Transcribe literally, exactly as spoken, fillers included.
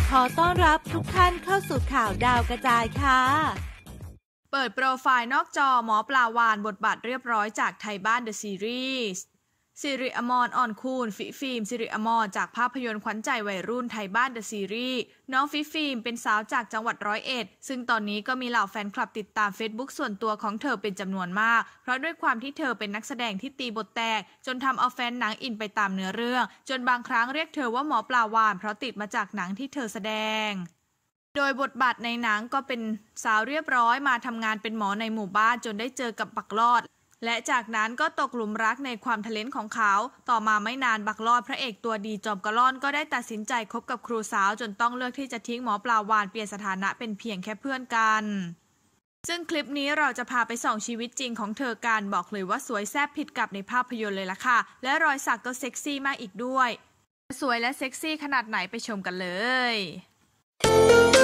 ขอต้อนรับทุกท่านเข้าสู่ข่าวดาวกระจายค่ะเปิดโปรไฟล์นอกจอหมอปลาวานบทบาทเรียบร้อยจากไทยบ้านเดอะซีรีส์สิริอมรอ่อนคูนฟิฟิล์มสิริอมรจากภาพยนตร์ขวัญใจวัยรุ่นไทยบ้านเดอะซีรีส์น้องฟิฟิล์มเป็นสาวจากจังหวัดร้อยเอ็ดซึ่งตอนนี้ก็มีเหล่าแฟนคลับติดตาม Facebook ส่วนตัวของเธอเป็นจำนวนมากเพราะด้วยความที่เธอเป็นนักแสดงที่ตีบทแตกจนทำเอาแฟนหนังอินไปตามเนื้อเรื่องจนบางครั้งเรียกเธอว่าหมอปลาวานเพราะติดมาจากหนังที่เธอแสดงโดยบทบาทในหนังก็เป็นสาวเรียบร้อยมาทำงานเป็นหมอในหมู่บ้านจนได้เจอกับบักลอดและจากนั้นก็ตกหลุมรักในความทะเลนของเขาต่อมาไม่นานบักลอดพระเอกตัวดีจอมกระล่อนก็ได้ตัดสินใจคบกับครูสาวจนต้องเลือกที่จะทิ้งหมอปลาวานเปลี่ยนสถานะเป็นเพียงแค่เพื่อนกันซึ่งคลิปนี้เราจะพาไปส่องชีวิตจริงของเธอกันบอกเลยว่าสวยแซ่บผิดกับในภาพยนตร์เลยล่ะค่ะและรอยสักก็เซ็กซี่มากอีกด้วยสวยและเซ็กซี่ขนาดไหนไปชมกันเลย